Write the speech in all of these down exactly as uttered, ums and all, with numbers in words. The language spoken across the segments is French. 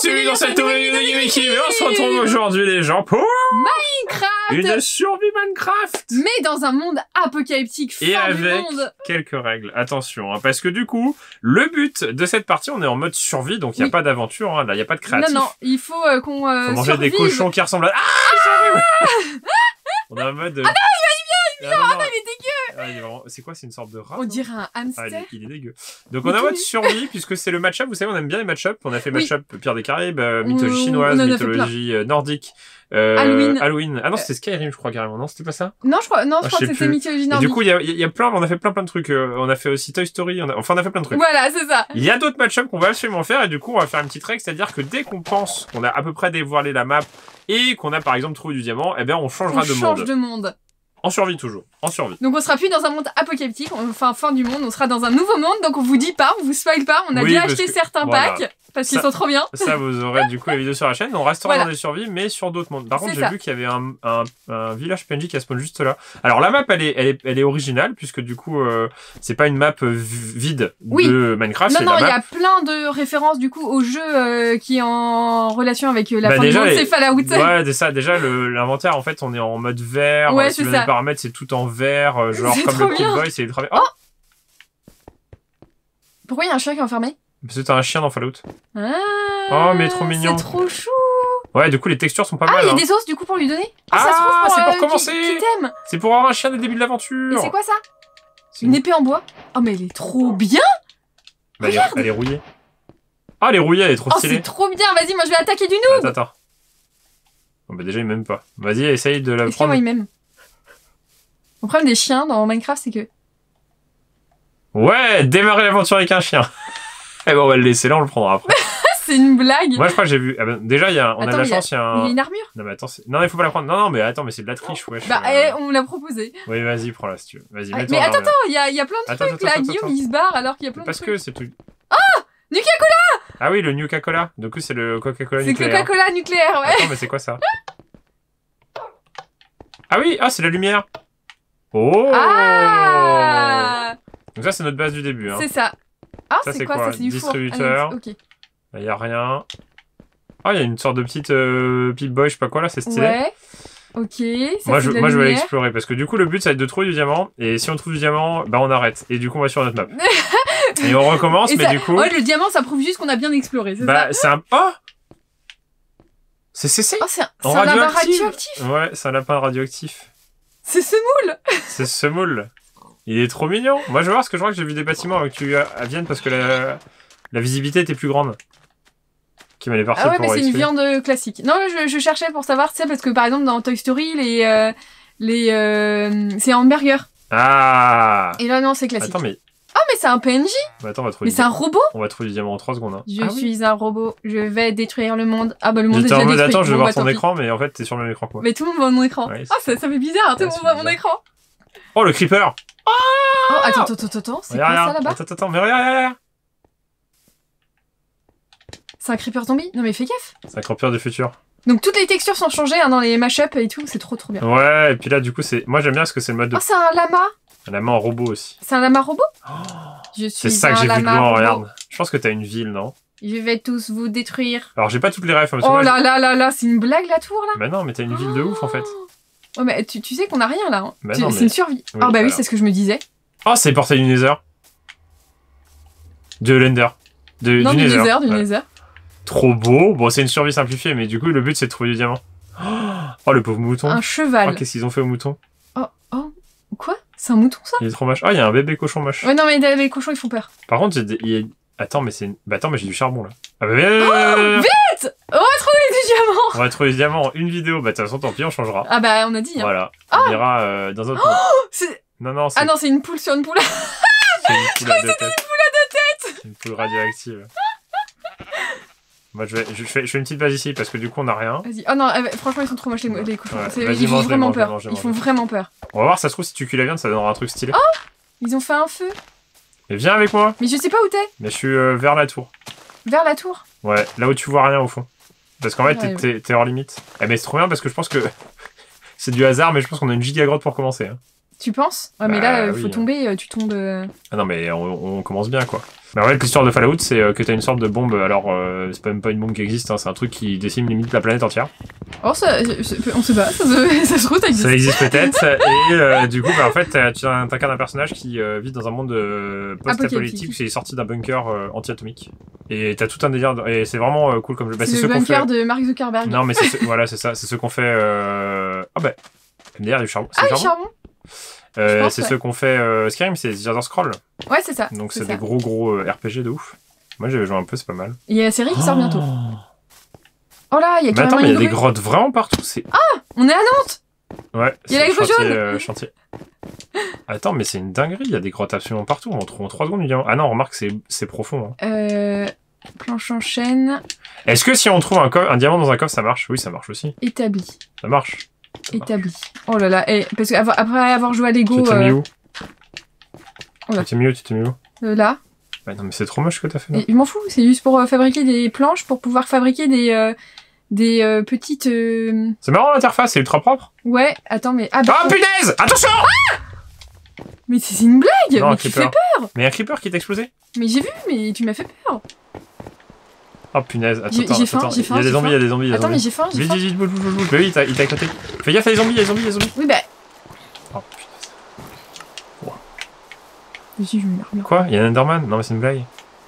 bienvenue dans cette nouvelle vidéo de GameKing. On se retrouve aujourd'hui les gens pour Minecraft, une survie Minecraft, mais dans un monde apocalyptique et fin avec du monde. quelques règles. Attention, hein, parce que du coup, le but de cette partie, on est en mode survie, donc il n'y a oui. pas d'aventure, hein, là, il n'y a pas de créatif. Non, non, il faut euh, qu'on euh, faut manger survive. des cochons qui ressemblent à... Ah, ah on est en mode... Ah non, il vient, il vient, il vient, ah, ah non, il est dégueu. Ah, il est vraiment... C'est quoi, c'est une sorte de rat? On dirait un Ah, il, hamster. est, il est dégueu. Donc on est en mode survie, puisque c'est le match-up. Vous savez, on aime bien les match-up. On a fait Oui. match-up Pierre des Caraïbes, euh, mythologie On- chinoise, on en a fait mythologie euh, nordique, euh, Halloween. Halloween. Ah non, c'était Skyrim, je crois, carrément. Non, c'était pas ça? Non, je crois, non, je Ah, crois je que sais c'était plus. mythologie Et nordique. du coup, il y a, il y a plein, on a fait plein plein de trucs. Euh, on a fait aussi Toy Story. On a, enfin, on a fait plein de trucs. Voilà, c'est ça. Il y a d'autres match-up qu'on va absolument faire, et du coup, on va faire une petite règle, c'est-à-dire que dès qu'on pense qu'on a à peu près dévoilé la map et qu'on a par exemple trouvé du diamant, eh bien, on changera On de change monde. de monde. En survie toujours. En survie. Donc on sera plus dans un monde apocalyptique, enfin fin du monde, on sera dans un nouveau monde, donc on vous dit pas, on vous spoil pas, on a Oui, bien parce acheté que- certains voilà. packs, parce qu'ils Ça- sont trop bien. Ça, vous aurez du coup la vidéo sur la chaîne. On restera Voilà. dans les survies, mais sur d'autres mondes. Par contre, C'est j'ai ça. vu qu'il y avait un, un, un village P N J qui a spawn juste là. Alors la map, elle est, elle est, elle est originale, puisque du coup, euh, c'est pas une map euh, vide Oui. de Minecraft. Non, c'est non, la il y map... a plein de références du coup au jeu euh, qui est en relation avec euh, la Bah, fin déjà, du monde, les- c'est Fallout. Ouais, c'est ça. Déjà, le- l'inventaire, en fait, on est en mode vert. Ouais, Euh, si c'est vous avez ça. les paramètres, c'est tout en vert, euh, genre C'est comme trop le Pit bien. Boy, c'est très... Oh, Pourquoi il y a un chien qui est enfermé? parce que t'as un chien dans Fallout. Ah, Oh, mais trop mignon. C'est trop chou. Ouais, du coup, les textures sont pas Ah, mal. il y a hein. des os du coup pour lui donner. Ah, ça se trouve c'est pour euh, commencer. Qui, qui t'aime. C'est pour avoir un chien dès le début de Mais l'aventure. c'est quoi ça? C'est Une épée en bois. Oh mais elle est trop bien. Bah, elle, est, Regarde. elle est rouillée. Ah, elle est rouillée, elle est trop Oh stylée. c'est trop bien. Vas-y, moi je vais attaquer du noob. Attends, attends. Bon, bah déjà, il m'aime pas. Vas-y, essaye de la Est-ce que prendre. moi il m'aime? Le problème des chiens dans Minecraft, c'est que Ouais, démarrer l'aventure avec un chien. Eh ben, on va le laisser là, on le prendra après. c'est une blague. Moi, je crois que j'ai vu. Ah ben, déjà, il y a... on Attends, a de la mais il y a- chance, il y a Il y a un. une armure. Non, mais attends, c'est- non, il faut pas la prendre. Non, non, mais attends, mais c'est de la triche, wesh. Bah, Euh, eh, on me l'a proposé. Oui, vas-y, prends-la si tu veux. Vas-y, Ah, mets-toi mais là, attends, là. attends, il y a, il y a plein de Attends, trucs attends, là. attends, Guillaume, attends. il se barre alors qu'il y a plein de Parce trucs. que c'est tout. Nuka-Cola. Ah oui, le Nuka-Cola. Du coup, c'est le Coca-Cola C'est nucléaire. Coca-Cola nucléaire, ouais. Attends, mais c'est quoi ça? Ah oui, ah, c'est la lumière. Oh! Ah, Donc ça, c'est notre base du début. Hein. c'est ça. Ah, Ça, c'est c'est quoi, quoi? ça? C'est du four. Distributeur. Ah, ok. Il y a rien. Ah, il y a une sorte de petite euh, Pip-Boy, je sais pas quoi là, c'est stylé. Ouais. Ok. Ça, Moi, c'est je, de la moi je vais aller lumière. explorer parce que du coup, le but, ça va être de trouver du diamant. Et si on trouve du diamant, bah on arrête. Et du coup, on va sur notre map. Et on recommence, Et mais ça- du coup. Ouais, le diamant, ça prouve juste qu'on a bien exploré, c'est Bah, ça? c'est un. Oh! C'est C C! Oh, c'est un, c'est En un lapin radioactif. radioactif. Ouais, c'est un lapin radioactif. C'est semoule. C'est ce moule. Il est trop mignon. Moi, je veux voir parce que je crois que j'ai vu des bâtiments avec tu à à Vienne parce que la, la visibilité était plus grande. Qui m'allait partir Ah ouais, pour mais c'est une X P. viande classique. Non, je, je cherchais pour savoir, tu sais, parce que par exemple, dans Toy Story, les. euh, les euh, c'est hamburger. Ah! Et là, non, c'est classique. Attends, mais. Ah, mais c'est un P N J. bah, attends, on va trouver Mais du c'est un diamant. robot. On va trouver du diamant en trois secondes. Hein. Je Ah oui. suis un robot. Je vais détruire le monde. Ah bah le monde est J'étais déjà en mode, détruit. attends, je vais Bon, voir bah, ton tant pis. écran, mais en fait, t'es sur le même écran, quoi. Mais tout le monde voit mon écran. Ouais, Ah, ça, ça fait bizarre, tout Ouais, le monde c'est voit mon bizarre. écran. Oh, le creeper! Oh, attends, attends, attends, attends. C'est quoi Regarde, ça regarde. là-bas? Attends, attends, mais regarde, regarde, regarde. C'est un creeper zombie? Non, mais fais gaffe. C'est un creeper du futur. Donc toutes les textures sont changées hein, dans les mashups et tout. C'est trop trop bien. Ouais, et puis là, du coup, c'est. Moi, j'aime bien parce que c'est le mode de. Oh, c'est un lama. La main en robot aussi. C'est un lama robot? Je C'est suis ça que un j'ai vu de lama loin, robot. regarde. Je pense que t'as une ville, non? Je vais tous vous détruire. Alors, j'ai pas toutes les rêves. Parce que Oh moi, là là là là, c'est une blague la tour là? j'ai- Bah non, mais t'as une ville de ouf en fait. Oh, mais tu, tu sais qu'on a rien là. Hein. Bah Tu- non, c'est mais- une survie. Oui, ah bah oui, alors. c'est ce que je me disais. Oh, c'est porté du Nether. De l'Ender. De, Non, du, du Nether. Nether, du Ouais. Nether. Trop beau. Bon, c'est une survie simplifiée, mais du coup, le but c'est de trouver du diamant. Oh, le pauvre mouton. Un Oh, cheval. qu'est-ce qu'ils ont fait au mouton? Oh, oh. Quoi? C'est un mouton ça? Il est trop moche. Ah, il y a un bébé cochon moche. Ouais, non, mais les cochons ils font peur. Par contre, j'ai des- il y a... Attends, mais c'est une... Bah attends, mais j'ai du charbon là. Ah bah viens, viens, viens, viens, viens. Vite! On va trouver du diamant! On va trouver du diamant en une vidéo. Bah de toute façon, tant pie, on changera. Ah bah on a dit. Hein. Voilà. On ira euh, dans un autre monde. C'est- Non, non, c'est Ah non, c'est une poule sur une poule. c'est une poule à deux têtes. C'est une poule radioactive. Moi, je, vais, je, fais, je fais une petite base ici parce que du coup, on n'a rien. Vas-y. Oh non, euh, franchement, ils sont trop moches les, les cochons. Ouais. C'est- Vas-y, ils font mange-les, vraiment mange-les, peur. mange-les, Ils font mange-les. vraiment peur. On va voir, ça se trouve, si tu cuis la viande, ça donnera un truc stylé. Ils ont fait un feu. Mais viens avec moi. Mais je sais pas où t'es. Mais je suis euh, vers la tour. Vers la tour. Ouais, là où tu vois rien au fond. Parce qu'en fait, Ouais, t'es- t'es t'es hors limite. Eh, mais c'est trop bien parce que je pense que c'est du hasard, mais je pense qu'on a une giga grotte pour commencer. Hein. Tu penses? Ouais, mais Bah, là, il oui, faut hein. tomber, euh, tu tombes... euh, Ah non, mais on, on commence bien, quoi. Bah ouais, l'histoire de Fallout, c'est euh, que t'as une sorte de bombe. Alors, euh, c'est pas même pas une bombe qui existe, hein, c'est un truc qui décime limite la planète entière. Oh, ça, on sait pas, ça se, ça se trouve, ça existe. Ça existe peut-être. Et euh, du coup, bah, en fait, t'as- tu incarnes un personnage qui euh, vit dans un monde euh, post-apocalyptique, qui est sorti d'un bunker euh, anti-atomique. Et t'as tout un délire. de- Et c'est vraiment euh, cool comme jeu. Bah, c'est c'est le ce qu'on fait. bunker de Mark Zuckerberg. Non, mais c'est ce... voilà, c'est ça. C'est ce qu'on fait. Euh... Ah bah. D'ailleurs, du charbon. Ah, C'est le le charbon. charbon? Euh, pense, c'est ouais. ce qu'on fait euh, Skyrim, c'est The Elder Scrolls. Ouais, c'est ça. Donc c'est ça. des gros gros euh, R P G de ouf. Moi j'avais joué un peu, c'est pas mal. Il y a la série qui sort bientôt. Oh là, il y a Mais carrément attends, mais il y a une des grue. grottes vraiment partout. C'est On est à Nantes. ouais. Il y a c'est la grue chantier, jaune. euh, chantier. Attends, mais c'est une dinguerie. Il y a des grottes absolument partout. On trouve en trois secondes. Évidemment. Ah non, remarque, c'est c'est profond. Hein. Euh... Planche en chêne. Est-ce que si on trouve un, co- un diamant dans un coffre, ça marche? Oui, ça marche aussi. Établi. Ça marche. Ça marche. Établi. Oh là là, eh, parce qu'après avoir joué à Tu Lego... t'es mis euh, où? Voilà. Tu t'es mis où? Tu t'es mis où? euh, là, Ouais, non, mais c'est trop moche ce que t'as fait. Là. et je m'en fous, c'est juste pour euh, fabriquer des planches, pour pouvoir fabriquer des, euh, des euh, petites... euh, C'est marrant l'interface, c'est ultra propre. Ouais, attends, mais... Ah, bah, Ah punaise! Attention! mais c'est c'est une blague. Non, un Mais tu fais creeper. peur. Mais un creeper qui t'a explosé? Mais j'ai vu, mais tu m'as fait peur. Oh punaise, attends, J'ai- attends, j'ai faim, attends. j'ai Il faim, y a des j'ai zombies, faim. il y a des zombies, il y a des Attends, mais zombies. j'ai faim, j'ai Vite, faim. vite, vite, bouge, bouge, bouge, bouge. Bah oui, il t'a il t'a éclaté. Fais gaffe, il y a des zombies, il y a des zombies, il y a des zombies. Oui, bah... Oh punaise. Si, je me mets bien. Quoi? Il y a un Enderman? Non, mais c'est une blague.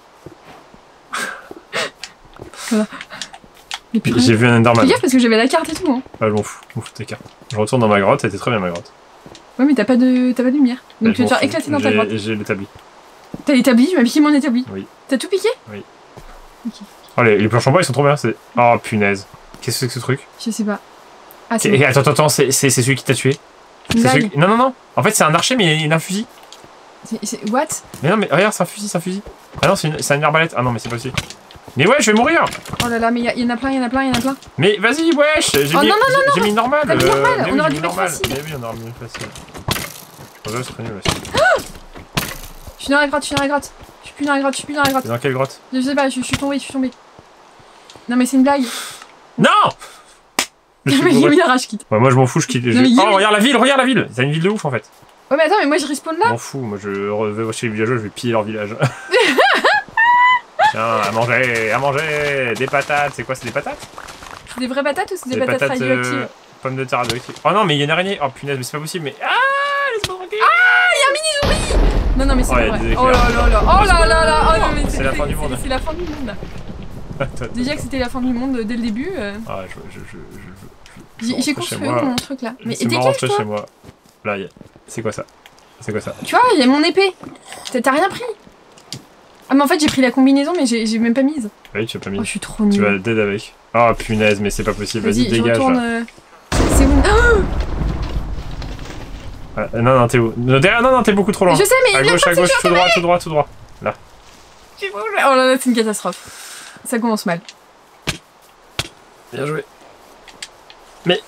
Mais putain. J'ai vu un Enderman. Fais gaffe parce que j'avais la carte et tout. Hein. Ah, je m'en fous, je m'en fous de tes cartes. Je retourne dans ma grotte, c'était très bien ma grotte. Ouais, mais t'as pas de t'as pas de lumière. Bah, Donc je tu vas m'en te faire fous. éclater dans ta J'ai- grotte. J'ai l'établi. T'as l'établi, tu m'as piqué mon établi. Oui. T'as tout piqué? Oh, les, les planches en bois, ils sont trop bien. C'est... Oh punaise. Qu'est-ce que c'est que ce truc? Je sais pas. Ah, c'est Et, bon. attends, attends, attends, c'est c'est- c'est celui qui t'a tué. Une C'est blague. celui qui- Non, non, non. En fait, c'est un archer, mais il a un fusil. C'est- c'est- What? Mais non, mais regarde, c'est un fusil, c'est un fusil. Ah non, c'est une, c'est une arbalète. Ah non, mais c'est pas possible. Mais ouais, je vais mourir. Oh là là, mais il y, y en a plein, il y en a plein, il y en a plein. Mais vas-y, wesh. J'ai Oh mis, non, non, j'ai- j'ai mis normal. T'as mis normal, mais on oui, aurait j'ai dû mis mettre normal. facile. Mais oui, on aurait mis facile. Je pense que ce serait nul aussi. Je suis dans la grotte, je suis dans la grotte. Je suis plus dans la grotte, je suis plus dans la grotte. T'es dans quelle grotte? Je sais pas, je, je suis tombée, je suis tombée. Non, mais c'est une blague. Non. Je suis Mais il bourré. mis la rage quitte. Ouais, moi je m'en fous, je quitte. je- Non, mais il- Oh, regarde la ville, regarde la ville. C'est une ville de ouf en fait. Ouais, mais attends, mais moi je respawn Je là. m'en fous, moi je vais chez les villageois, je vais piller leur village. Tiens, à manger, à manger, des patates. C'est quoi, c'est des patates? C'est des vraies patates ou c'est des, Des patates, patates, radioactives? euh, pommes de terre radioactives. Oh non, mais il y a une araignée. Oh punaise, mais c'est pas possible. Mais ah, laisse-moi tranquille. Non, non, mais c'est Oh, pas il y a vrai. des Oh là éclairs. là là. Oh là là là. Oh non, mais C'est la fin du monde. C'est la fin du monde. Attends, Déjà que c'était la fin du monde dès le début. euh, Ah, je, je, je, je, je, je, J'ai j'ai rentre chez construit moi. mon truc là. Mais C'est t'es moi quel rentrer toi? chez moi. Là, il y a- c'est quoi ça? C'est quoi ça? Tu vois, il y a mon épée. T'as t'as rien pris. Ah, mais en fait, j'ai pris la combinaison, mais j'ai j'ai même pas mise. Oui, tu as pas mis. Oh, je suis trop Tu vas nulle. dead avec. Oh punaise, mais c'est pas possible. Vas-y, Vas-y, je dégage. retourne. Là. euh, C'est où? Ah, Ah, non, non, t'es où? Non, derrière, non, non, t'es beaucoup trop loin. je sais, mais À il a gauche, pas à de gauche, tout droit, tout droit, tout droit. Oh là là, c'est une catastrophe. Ça commence mal. Bien joué. Mais.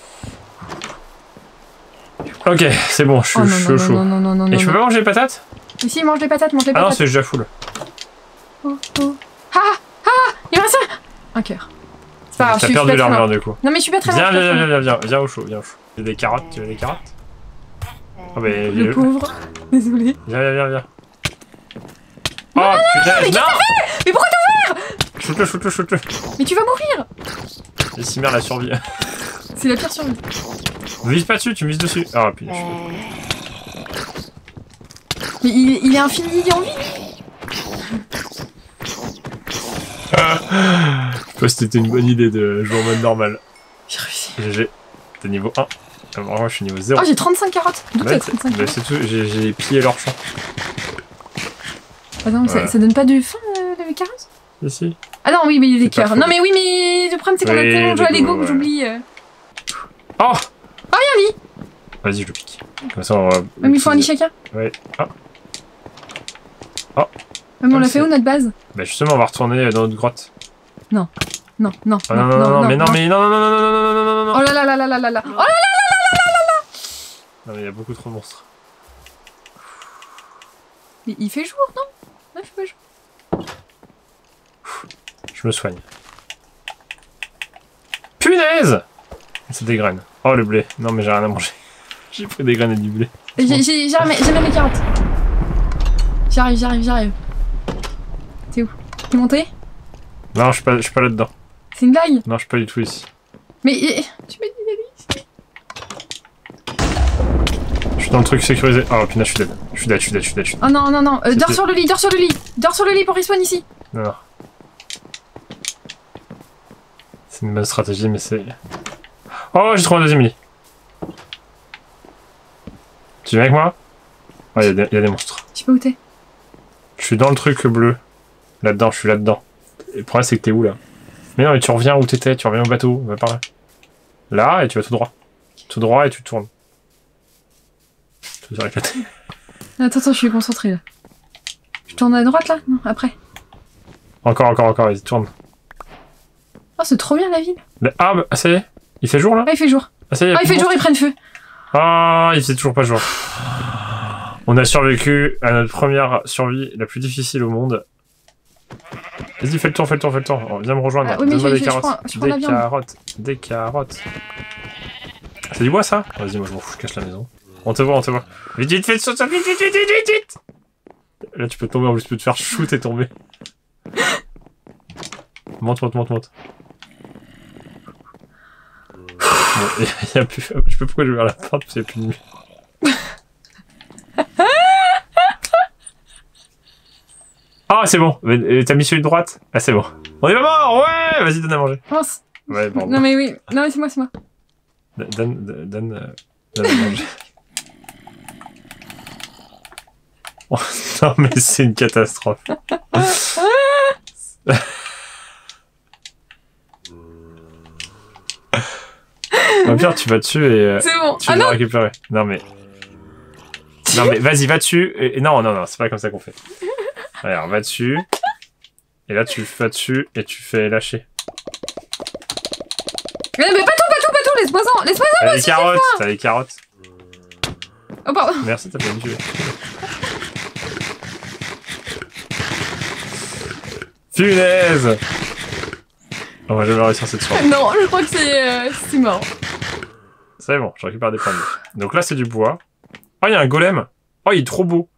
Ok, c'est bon, je suis Oh non, chaud, non, chaud. non, non, non, non, Et non. je peux non. pas manger les patates? Mais si, mange les patates, mange les Ah non, patates. c'est déjà full. Oh, oh. Ah, ah, il me reste un. Un cœur. C'est pas grave, je T'as suis je suis perdu pas très l'armure loin. du coup. Non, mais je suis pas très Viens, loin. je suis viens, pas très viens, viens, viens, viens au chaud, viens au chaud. Il y a des carottes, tu veux des carottes? Oh, bah, loin. viens, Le pauvre. Désolé. viens, viens, viens. Oh putain, non! Mais pourquoi Shoot-le, shoot-le, shoot-le. Mais tu vas mourir. Et si merde la survie. C'est la pire survie. Vise pas dessus, tu mises dessus. Ah putain, je suis... Mais il, il est infini, il est en vie. Je pense que c'était une bonne idée de jouer en mode normal. J'ai réussi. G G. T'es niveau un. Alors moi je suis niveau zéro. Oh, j'ai trente-cinq carottes. D'où Ouais, t'as c'est trente-cinq bah, carottes? c'est tout, j'ai j'ai pillé leur champ. Attends, mais Voilà. ça, ça donne pas de faim, euh, les carottes? Ici. Ah non, oui, mais il y a des C'est pas cœurs. faux. Non, mais oui, mais le problème, c'est qu'on a Oui, tellement joué à Lego, Lego que ouais. j'oublie. euh. Oh! Oh, y'a un lit. Vas-y, je le pique. Comme ça on va... Ouais, mais il faut un lit chacun. Ouais. Ah. Ouais, mais on Ah, l'a c'est- fait où, notre base? Bah justement, on va retourner dans notre grotte. Non, non, non, Ah non, non, non, non, mais non, mais non, non, non, non, non, non, non, non, non, Oh non. là là là là là là là. Oh là Non, mais il y a beaucoup trop de monstres. Mais il fait jour, non? Non, il fait pas jour. Je me soigne. Punaise! C'est des graines. Oh, le blé. Non, mais j'ai rien à manger. J'ai pris des graines du blé. J'ai jamais, jamais les carottes. J'arrive, j'arrive, j'arrive. T'es où? T'es monté? Non, je suis pas, je suis pas là-dedans. C'est une blague? Non, je suis pas du tout ici. Mais tu m'as dit d'aller ici. Je suis dans le truc sécurisé. Oh putain, je suis dead. Je suis dead, je suis dead, je suis dead. Je suis dead. Oh non, non, non. Euh, dors sur le lit, dors sur le lit. Dors sur le lit pour respawn ici. Non, non. C'est une bonne stratégie, mais c'est... Oh, j'ai trouvé un deuxième lit. Tu viens avec moi? Oh, il y, y a des monstres. Je sais pas où t'es. Je suis dans le truc bleu. Là-dedans, je suis là-dedans. Et le problème, c'est que t'es où, là? Mais non, mais tu reviens où t'étais, tu reviens au bateau, va par là. Là, et tu vas tout droit. Tout droit, et tu tournes. Je vais répéter. Attends, attends, je suis concentré, là. Je tourne à droite, là? Non, après. Encore, encore, encore, vas-y, tourne. Oh, c'est trop bien, la ville. Le... Ah, bah, ça y est. Il fait jour, là? Ah, il fait jour. Ah, ça y est, ah il fait jour, ils prennent feu. Ah, il fait toujours pas jour. On a survécu à notre première survie la plus difficile au monde. Vas-y, fais le tour, fais le tour, fais le tour. Oh, viens me rejoindre. Ah, oui, Donne-moi des je, carottes. je prends, je prends des carottes. Des carottes. C'est du bois, ça? Vas-y, moi je m'en fous, je cache la maison. On te voit, on te voit. Vite, vite, vite, saute, vite, vite, vite, vite, vite. Là, tu peux tomber, en plus, tu peux te faire shoot et tomber. Monte, monte, monte, monte. Bon, y a plus... Je sais pas pourquoi j'ai ouvert la porte, parce qu'il y a plus de nuit. Ah, c'est bon. T'as mis celui de droite? Ah, c'est bon. On est pas mort. Ouais. Vas-y, donne à manger. Pense. Ouais, pardon. Non mais oui. Non mais c'est moi, c'est moi. Donne, donne, donne, euh, donne à manger. Oh, non mais c'est une catastrophe. Au pire, tu vas dessus et euh, bon. tu ah vas non récupérer. Non mais... Non mais vas-y, va dessus. Et... Non, non, non, c'est pas comme ça qu'on fait. Alors, va dessus. Et là, tu vas dessus et tu fais lâcher. Mais, mais pas tout, pas tout, pas tout, laisse-moi ça, laisse-moi ça. T'as les carottes, t'as les carottes. Oh pardon. Merci, t'as fait me tuer. Punaise. On va jamais réussir cette soirée. Non, je crois que c'est euh, c'est mort. C'est bon, je récupère des points de vie. Donc là, c'est du bois. Oh, il y a un golem. Oh, il est trop beau.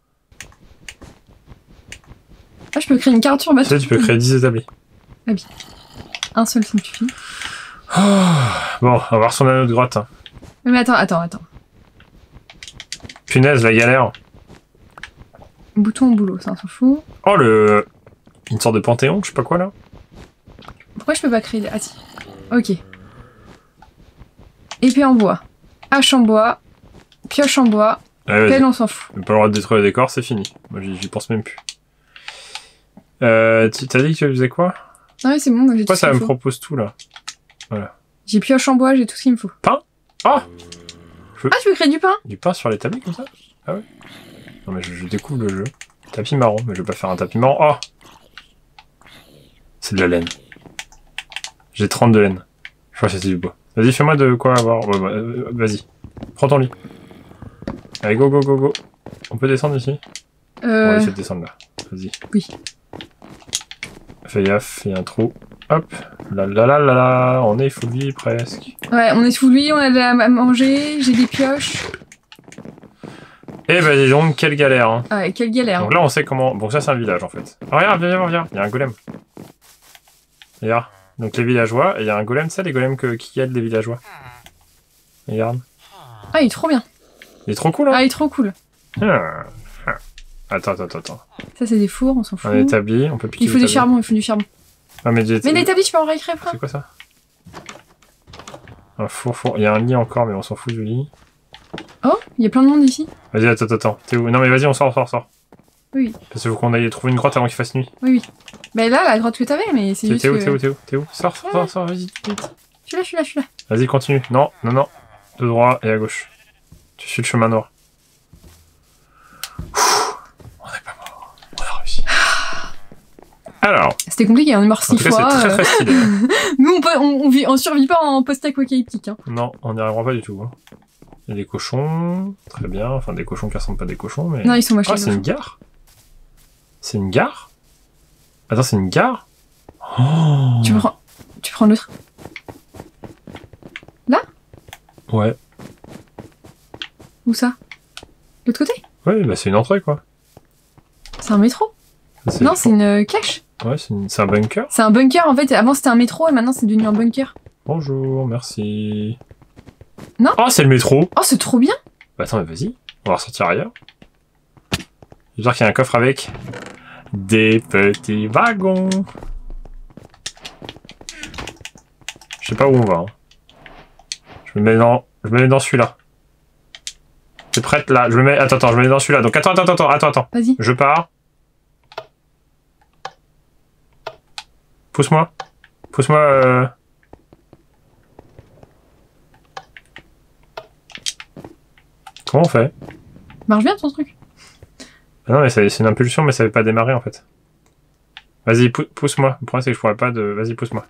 Ah, je peux créer une carte sur bateau. Tu sais, tu peux créer dix établis. Ah bien. Un seul, ça me suffit. Oh. Bon, on va retourner à notre grotte. Mais attends, attends, attends. Punaise, la galère. Bouton au boulot, ça on s'en fout. Oh, le... Une sorte de panthéon, je sais pas quoi, là. Pourquoi je peux pas créer... Ah si. Ok. Épée en bois. Hache en bois. Pioche en bois. Ouais, pelle, on s'en fout. Pas le droit de détruire le décor, c'est fini. Moi, j'y pense même plus. Euh, t'as dit que tu faisais quoi? Non mais c'est bon, j'ai tout Pourquoi ce ça qu'il me faut. propose tout, là? Voilà. J'ai pioche en bois, j'ai tout ce qu'il me faut. Pain? Oh! Ah, tu peux créer du pain? Du pain sur l'établi, comme ça? Ah ouais? Non, mais je, je découvre le jeu. Tapis marron, mais je vais pas faire un tapis marron. Oh! C'est de la laine. J'ai trente de laine. Je crois que c'est du bois. Vas-y, fais-moi de quoi avoir. Ouais, bah, euh, vas-y. Prends ton lit. Allez, go, go, go, go. On peut descendre ici? Euh... On va essayer de descendre là. Vas-y. Oui. Fais gaffe, il y a un trou. Hop. Là, là, là, là, là. On est full vie presque. Ouais, on est sous lui, on a de la à manger, j'ai des pioches. Eh ben dis donc, quelle galère. Hein. Ah, ouais, quelle galère. Donc là, on sait comment... Bon, ça, c'est un village, en fait. Oh, regarde, viens, viens, viens. Il y a un golem. Regarde. Donc les villageois, et il y a un golem, ça, les golems que, qui aident les villageois. Regarde. Ah, il est trop bien. Il est trop cool, hein. Ah, il est trop cool. Ah. Attends, attends, attends. Ça, c'est des fours, on s'en fout. On est établi, on peut piquer. Il faut du charbon, il faut du charbon. Ah, mais mais l'établi, tu peux en réécrire, frère. C'est quoi ça? Un four, four. Il y a un lit encore, mais on s'en fout du lit. Oh, il y a plein de monde ici. Vas-y, attends, attends. T'es où? Non, mais vas-y, on sort, on sort, on sort. Oui. Parce qu'il faut qu'on aille trouver une grotte avant qu'il fasse nuit. Oui, oui. Bah là, la grotte que t'avais, mais c'est juste T'es où, que... t'es où, t'es où, t'es où? Sors, sors, sors, sors, vas-y, vite. Je suis là, je suis là, je suis là. Vas-y, continue. Non, non, non. De droit et à gauche. Tu suis le chemin noir. On n'est pas mort. On a réussi. Alors. C'était compliqué, on est mort six fois. En tout cas, c'est très très stylé. Nous, on, peut, on, on, vit, on survit pas en post-apocalyptique. Hein. Non, on n'y arrivera pas du tout. Hein. Il y a des cochons. Très bien. Enfin, des cochons qui ressemblent pas à des cochons, mais... Non, ils sont moches. Ah, c'est une gare? C'est une gare? Attends, c'est une gare? Oh. Tu prends... Tu prends l'autre. Là? Ouais. Où ça? L'autre côté? Ouais, bah c'est une entrée, quoi. C'est un métro? Ça, Non, c'est une euh, cache. Ouais, c'est une... un bunker. C'est un bunker, en fait. Avant, c'était un métro et maintenant, c'est devenu un bunker. Bonjour, merci. Non. Oh, c'est le métro. Oh, c'est trop bien. Bah attends, mais vas-y. On va ressortir ailleurs. J'espère qu'il y a un coffre avec des petits wagons. Je sais pas où on va. Hein. Je me mets dans, je me mets dans celui-là. T'es prête là? Je me mets. Attends, attends, je me mets dans celui-là. Donc attends, attends, attends, attends, attends. Vas-y. Je pars. Pousse-moi. Pousse-moi. Euh... Comment on fait? Marche bien ton truc. Ah non, mais c'est une impulsion, mais ça veut pas démarrer en fait. Vas-y, pou pousse-moi. Le problème, c'est que je pourrais pas de. Vas-y, pousse-moi.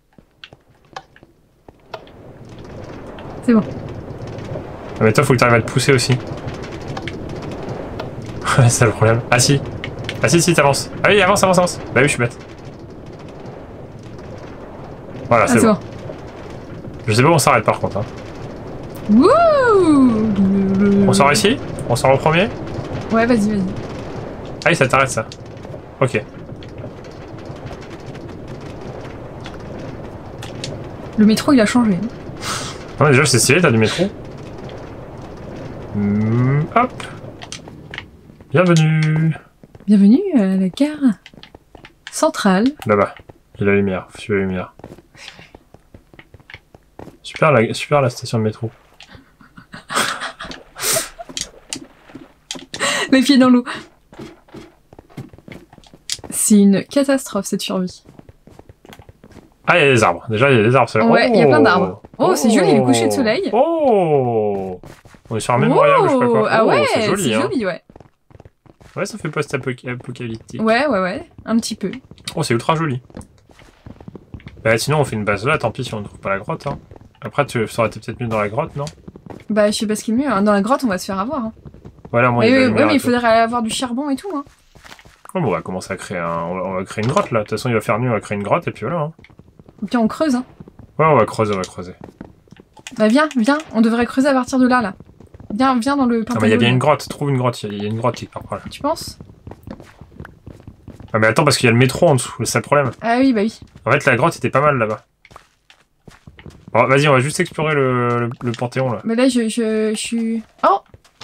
C'est bon. Ah, mais toi, faut que t'arrives à te pousser aussi. c'est ça le problème. Ah si. Ah si, si, t'avances. Ah oui, avance, avance, avance. Bah oui, je suis bête. Voilà, Ah, c'est c'est bon. bon. Je sais pas où on s'arrête par contre. Hein. Wouh. On sort ici? On sort au premier? Ouais, vas-y, vas-y. Ah oui, ça t'arrête ça. Ok. Le métro, il a changé. Non, mais déjà, c'est stylé, t'as du métro. Mmh, hop. Bienvenue. Bienvenue à la gare centrale. Là-bas. Il y a la lumière. Faut suivre la lumière. Super la, super la station de métro. Les pieds dans l'eau. C'est une catastrophe cette survie. Ah, il y a des arbres. Déjà, il y a des arbres. Ouais, il oh y a plein d'arbres. Oh, c'est joli, le coucher de soleil. Oh, on est sur un mémorial, je sais pas quoi. Ah oh, ouais, c'est joli, c'est hein. joli, ouais. Ouais, ça fait post-apocalyptique. Ouais, ouais, ouais, un petit peu. Oh, c'est ultra joli. Bah, sinon, on fait une base là, tant pis si on ne trouve pas la grotte. Hein. Après, tu ça aurait été peut-être mieux dans la grotte, non? Bah, je sais pas ce qui est mieux. Hein. Dans la grotte, on va se faire avoir. Hein. Voilà, moi, Ouais, il y a de la ouais, lumière mais et il tout. faudrait avoir du charbon et tout. Hein. Oh, bon, on va commencer à créer un... On va, on va créer une grotte, là. De toute façon, il va faire nuit, on va créer une grotte, et puis voilà. Hein. Et puis on creuse. Hein. Ouais, on va creuser, on va creuser. Bah, viens, viens. On devrait creuser à partir de là, là. Viens, viens dans le Ah, panthéon. mais il y a bien une grotte. Trouve une grotte. Il y, y a une grotte quelque part par là. Tu penses? Ah, mais attends, parce qu'il y a le métro en dessous. C'est ça le problème. Ah oui, bah oui. En fait, la grotte était pas mal là-bas. Bon, vas-y, on va juste explorer le, le, le panthéon, là. Mais là, je, je, je suis... Oh!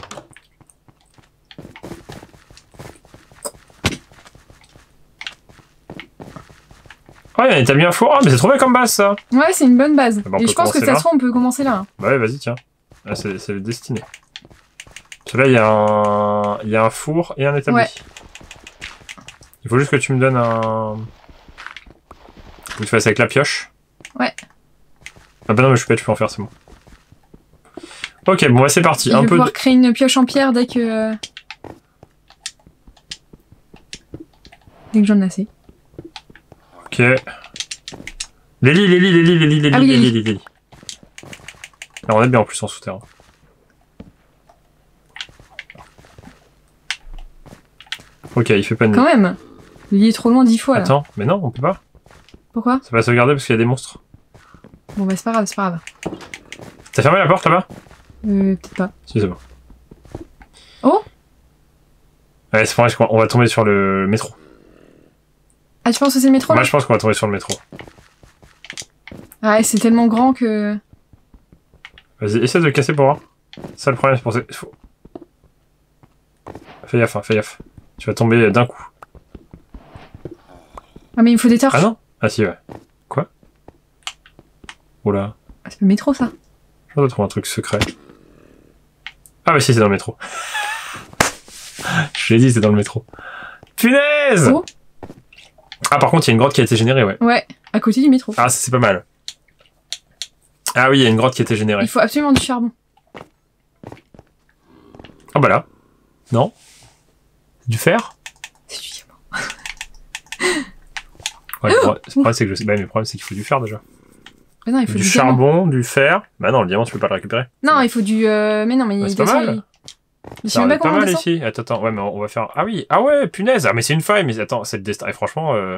Oh, il y a un établi un four. Oh, mais c'est trop bien comme base, ça. Ouais, c'est une bonne base. Ah bah, on et peut je pense que commencer ça là. se trouve, on peut commencer là. Hein. Bah ouais, vas-y, tiens. Ah, c'est le destiné. Parce que là, il y, a un... il y a un four et un établi. Ouais. Il faut juste que tu me donnes un... Faut que tu fasses avec la pioche. Ouais. Ah bah non, mais je suis pas, tu peux en faire, c'est bon. Ok, bon, bah c'est parti. Et je un vais peu pouvoir de... créer une pioche en pierre dès que... Dès que j'en ai assez. Ok. Les lits, les lits, les lits, les lits, les lits, Ah oui, les les lits, les lits. Alors, on est bien en plus en souterrain. Ok, il fait pas de nuit. Quand même. Il est trop loin dix fois là. Attends, mais non, on peut pas. Pourquoi? Ça va sauvegarder parce qu'il y a des monstres. Bon bah c'est pas grave, c'est pas grave. T'as fermé la porte là-bas? Euh, peut-être pas. Si, c'est bon. Oh! Ouais, c'est vrai qu'on va tomber sur le métro. Ah, tu penses que c'est le métro là? Moi, je pense qu'on va tomber sur le métro. Ah, c'est tellement grand que... Vas-y, essaie de le casser pour voir. Ça, le problème, c'est pour ça. Faut... Fais gaffe, hein, fais gaffe. Tu vas tomber d'un coup. Ah, mais il me faut des torches. Ah non? Ah si, ouais. Quoi? Oula. Ah, c'est le métro ça. Je dois trouver un truc secret. Ah bah si, c'est dans le métro. Je l'ai dit, c'est dans le métro. Punaise! Oh. Ah, par contre, il y a une grotte qui a été générée, ouais. Ouais, à côté du métro. Ah, c'est pas mal. Ah oui, il y a une grotte qui a été générée. Il faut absolument du charbon. Ah bah là. Non? Du fer? C'est du diamant. Ouais, le problème, le problème, c'est que je sais. Bah, mais le problème, c'est qu'il faut du fer déjà. Mais non, il faut Du du, diamant. charbon, du fer. Bah non, le diamant, tu peux pas le récupérer. Non, il faut du... Euh... Mais non, mais... Bah, c'est de toute pas façon, mal. il- Je sais Ça même pas arrive pas comment on mal descend. ici. Attends, attends. Ouais, mais on va faire. Ah oui, ah ouais, punaise. Ah, mais c'est une faille. Mais attends, c'est le destin. Et franchement. Euh...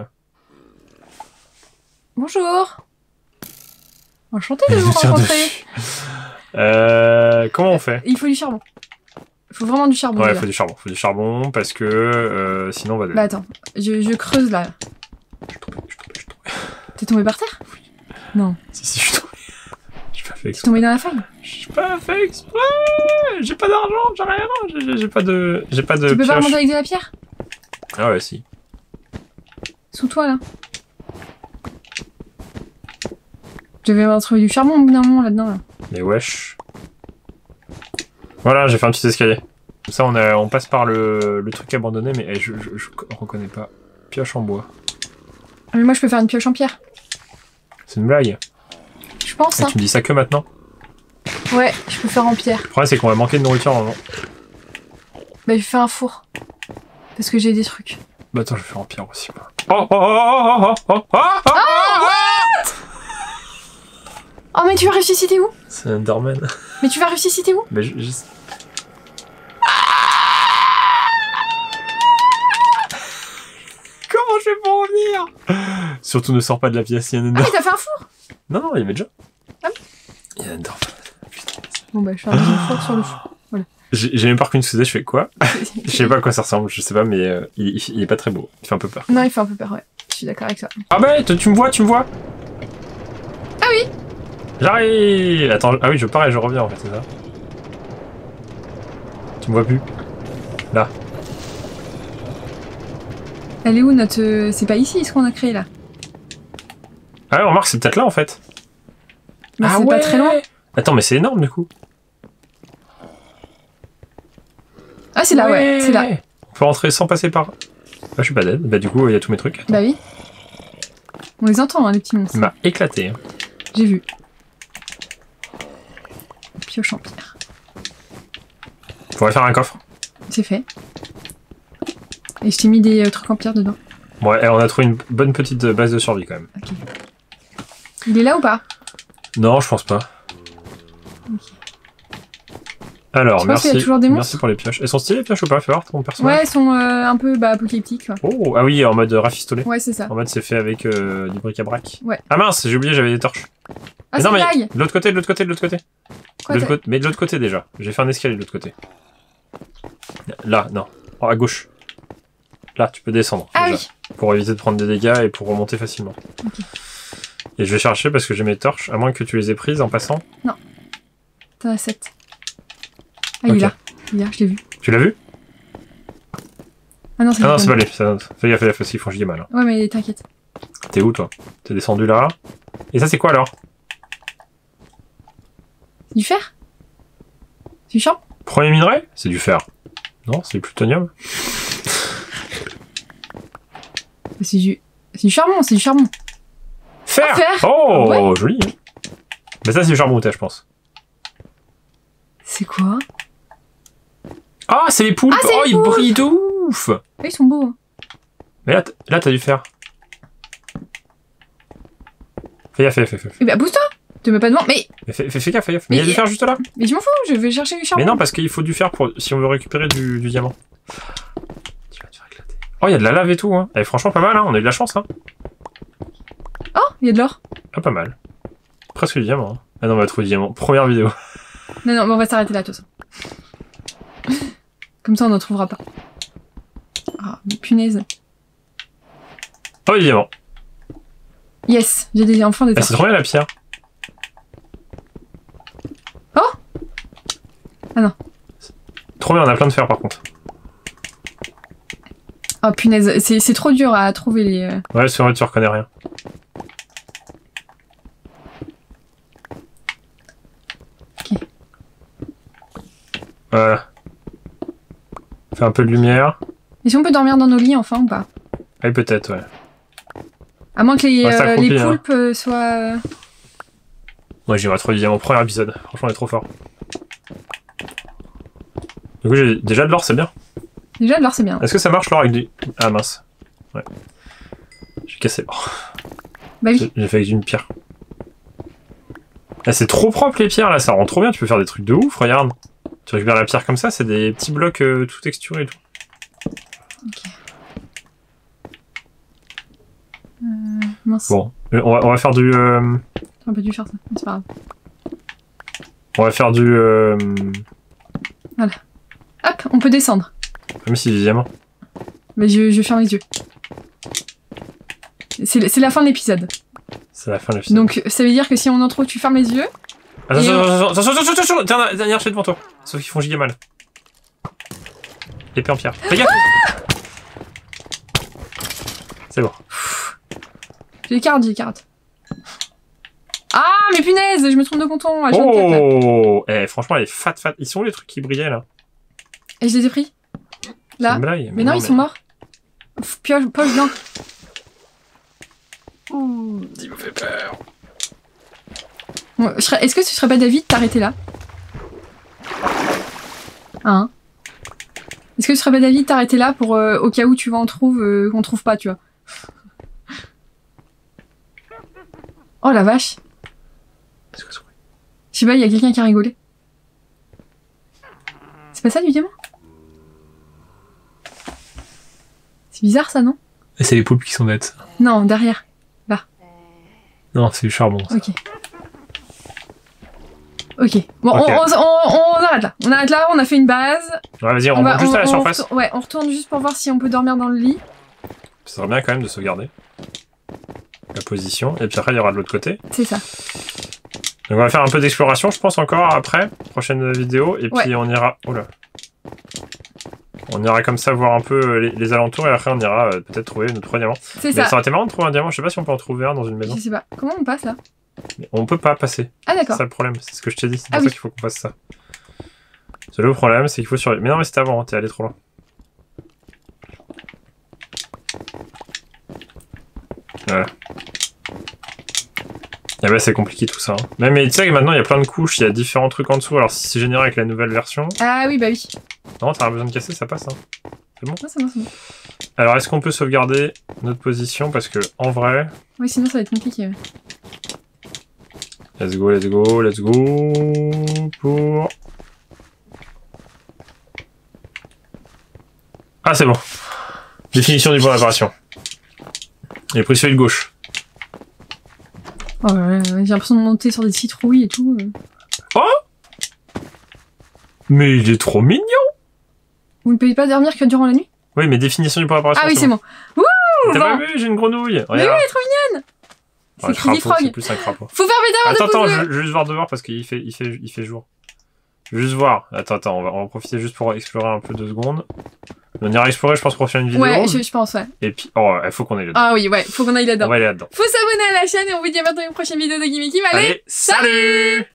Bonjour. Enchanté de vous Tire rencontrer. dessus. Euh, comment on fait? Il faut du charbon. Il faut vraiment du charbon. Ouais, il déjà. faut du charbon. faut du charbon parce que euh, sinon on va... Bah attends, je, je creuse là. Je suis tombé, je suis tombé, je suis tombé. T'es tombé par terre? Non. Si, si, je suis tombé. J'ai pas fait T'es exprès. tombé dans la faille? J'ai pas fait exprès. J'ai pas d'argent, j'ai rien. J'ai- J'ai pas de... J'ai pas de Tu peux pas pioche. remonter avec de la pierre? Ah ouais, si. Sous toi là. Je devais avoir trouvé du charbon au bout d'un moment là-dedans là. Mais wesh. Voilà, j'ai fait un petit escalier. Comme ça, on, a, on passe par le, le truc abandonné, mais eh, je, je, je reconnais pas. Pioche en bois. Ah, mais moi je peux faire une pioche en pierre. C'est une blague. Je pense Et hein. tu me dis ça que maintenant? Ouais, je peux faire en pierre. Le problème, c'est qu'on va manquer de nourriture à un moment. Bah je fais un four. Parce que j'ai des trucs. Bah attends, je vais faire en pierre aussi. Quoi. Oh, oh, oh, oh, oh, oh, oh, oh, oh, Oh mais tu vas ressusciter où? C'est un Enderman. Mais tu vas ressusciter où? Mais je, je... Comment je fais pour revenir? Surtout ne sors pas de la pièce, il y a un Ah Enderman. mais t'as fait un four? Non, non, il y avait déjà. Ah Il y a un Enderman. Putain. Bon bah je fais un deuxième four sur le four. J'ai j'ai même pas reconnu ce que c'était, je fais quoi? Je sais pas à quoi ça ressemble, je sais pas, mais euh, il, il est pas très beau. Il fait un peu peur. Non il fait un peu peur ouais. Je suis d'accord avec ça. Ah bah, toi, tu me vois, tu me vois? Ah oui. J'arrive. Attends, ah oui, je pars et je reviens en fait, c'est ça? Tu me vois plus? Là. Elle est où notre... euh, C'est pas ici ce qu'on a créé là. Ah ouais, remarque, c'est peut-être là en fait. Mais ah c'est ouais. pas très loin. Attends, mais c'est énorme du coup. Ah c'est là ouais, c'est là. On peut rentrer sans passer par... Ah, je suis pas dead. Bah du coup, il y a tous mes trucs. Attends. Bah oui. On les entend hein, les petits monstres. Il m'a éclaté. Hein. J'ai vu. Pioche en pierre. Faudrait faire un coffre. C'est fait. Et je t'ai mis des euh, trucs en pierre dedans. Ouais, et on a trouvé une bonne petite base de survie quand même. Ok. Il est là ou pas? Non, je pense pas. Ok. Alors, Tu penses qu'il y merci. a toujours des Merci monstres pour les pioches. Elles sont stylées les pioches ou pas? Fais voir ton personnage. Ouais, elles sont euh, un peu bah, apocalyptiques. Quoi. Oh, ah oui, en mode rafistolé. Ouais, c'est ça. En mode c'est fait avec euh, du bric-à-brac. Ouais. Ah mince, j'ai oublié, j'avais des torches. Ah, mais c'est non, mais lag. de l'autre côté, de l'autre côté, de l'autre côté. Quoi, De t'as- l'autre côté. Mais de l'autre côté déjà. J'ai fait un escalier de l'autre côté. Là, non. Oh, à gauche. Là, tu peux descendre. Ah déjà, oui. Pour éviter de prendre des dégâts et pour remonter facilement. Ok. Et je vais chercher parce que j'ai mes torches, à moins que tu les aies prises en passant. T'en as sept. Ah, il Ok. est là. Il est là, je l'ai vu. Tu l'as vu? Ah non, c'est Ah non, pas c'est pas lui. ça- Fais gaffe, fais gaffe, parce qu'ils font chier mal. hein. Ouais, mais t'inquiète. T'es où toi? T'es descendu là. Et ça, c'est quoi alors? C'est du fer? C'est du charbon? Premier minerai? C'est du fer. Non, c'est du plutonium. C'est du... C'est du charbon, c'est du charbon. Fer, Ah, fer. Oh, Ouais. joli. hein. Mais ça, c'est du charbon, je pense. C'est quoi? Ah, c'est les poulpes. Ah, c'est Oh, les ils poulpes. brillent de ouf. Ah, ils sont beaux. hein. Mais là, t- là, t'as dû faire. Fais gaffe, fais gaffe, fais gaffe. Eh bah, pousse-toi! Te mets pas devant. Mais, Mais Fais, fais, fais gaffe, fais gaffe. Mais il y a Mais- du fer juste là. mais je m'en fous, je vais chercher du charbon. Mais non, parce qu'il faut du fer pour si on veut récupérer du, du diamant. Tu vas te faire éclater. Oh, il y a de la lave et tout. Hein. Eh, franchement, pas mal. Hein. On a eu de la chance. Hein. Oh, il y a de l'or. Ah, pas mal. Presque du diamant. Hein. Ah non, on va trouver du diamant. Première vidéo. Non, non, mais on va s'arrêter là, de toute façon. Comme ça, on n'en trouvera pas. Ah, mais punaise. Oh, du diamant. Yes, j'ai des enfants des Ah, c'est trop bien la pierre. Oh Ah non. Trop bien, on a plein de fer par contre. Oh punaise, c'est c'est trop dur à trouver les... euh, Ouais, c'est vrai, tu reconnais rien. Ok. Voilà. Fais un peu de lumière. Et si on peut dormir dans nos lits enfin ou pas? Ah, peut-être, ouais. À moins que les, Reste euh, accroupi, les hein. poulpes euh, soient... euh, Ouais, j'aimerais trouver du diamant. Premier épisode. Franchement, on est trop fort. Du coup, j'ai déjà de l'or, c'est bien. Déjà de l'or c'est bien. Est-ce que ça marche l'or avec du... Ah mince. Ouais. J'ai cassé l'or. Bah oui. J'ai fait avec une pierre. Ah, c'est trop propre les pierres là, ça rend trop bien. Tu peux faire des trucs de ouf, regarde. Tu récupères la pierre comme ça, c'est des petits blocs euh, tout texturés et tout. Euh, mince. Bon, euh, on va, on va faire du... euh, J'aurais pas dû faire ça, mais c'est pas grave. On va faire du... Euh... Voilà. Hop, on peut descendre. Même si évidemment. Mais je, je ferme les yeux. C'est la fin de l'épisode. C'est la fin de l'épisode. Donc ça veut dire que si on en trouve, tu fermes les yeux. Attention, on... attention, attention, attention, attention, attention, dernier archer devant toi. Sauf qu'ils font giga mal. Épée en pierre. Fais gaffe. C'est bon. J'ai des carottes, j'ai des carottes. Ah, mais punaise, je me trompe de canton. À oh, eh, franchement, les fat fat. Ils sont où les trucs qui brillaient là? Et je les ai pris. Là. Une blague, mais, mais non, non, ils mais... sont morts. Pioche, poche blanc. Ouh, il me fait peur. Bon, serais... Est-ce que ce serait pas David de t'arrêter là? Hein? Est-ce que ce serait pas David de t'arrêter là pour euh, au cas où tu vas en trouve, euh, qu'on trouve pas, tu vois? Oh la vache! Je sais pas, il y a quelqu'un qui a rigolé. C'est pas ça du diamant? C'est bizarre ça, non? Et c'est les poulpes qui sont nettes. Non, derrière. Là. Non, c'est du charbon. Ça. Ok. Ok. Bon, okay. On, on, on, on arrête là. On arrête là, on a fait une base. Ouais, vas-y, on, on va juste on, à la on surface. Ouais, on retourne juste pour voir si on peut dormir dans le lit. Ça serait bien quand même de sauvegarder la position. Et puis après, il y aura de l'autre côté. C'est ça. Donc on va faire un peu d'exploration, je pense, encore après. Prochaine vidéo. Et puis ouais. on ira... Oh là. On ira comme ça voir un peu les, les alentours. Et après, on ira euh, peut-être trouver notre trois diamants. C'est ça. Ça aurait été marrant de trouver un diamant. Je sais pas si on peut en trouver un dans une maison. Je sais pas. Comment on passe là? Mais on peut pas passer. Ah d'accord. C'est ça le problème. C'est ce que je t'ai dit. C'est ah, pour oui. ça qu'il faut qu'on fasse ça. C'est le problème, c'est qu'il faut sur... Mais non, mais c'était avant. Hein, t'es allé trop loin. Voilà. Et bah c'est compliqué tout ça. Hein. Mais, mais tu sais que maintenant il y a plein de couches, il y a différents trucs en dessous. Alors si c'est généré avec la nouvelle version... Ah oui, bah oui. Non, t'as besoin de casser, ça passe. Hein. C'est bon? Ah, c'est bon, c'est bon. Alors est-ce qu'on peut sauvegarder notre position? Parce que en vrai... Oui, sinon ça va être compliqué. Ouais. Let's go, let's go, let's go... Pour... Ah c'est bon. Définition du point d'apparition. J'ai pris celui de gauche. Oh, ouais, ouais, j'ai l'impression de monter sur des citrouilles et tout. Euh. Oh! Mais il est trop mignon! Vous ne pouvez pas dormir que durant la nuit? Oui, mais définition du point d'apparition. Ah oui, c'est bon. bon. Wouh! T'as pas vu? J'ai une grenouille! Mais oui, elle est trop mignonne! C'est Crazy Frog. C'est plus un crapaud. Faut faire pétard de Attends, attends, je, je vais juste voir dehors parce qu'il fait, il fait, il fait jour. Je vais juste voir. Attends, attends, on va, on va en profiter juste pour explorer un peu deux secondes. On ira explorer, je pense, pour faire une vidéo. Ouais, je, je pense, ouais. Et puis, oh, il faut qu'on aille là-dedans. Ah oui, ouais, faut qu'on aille là-dedans. On va aller là-dedans. Faut s'abonner à la chaîne et on vous dit à bientôt dans une prochaine vidéo de Gimme Kim. Allez, Allez, salut!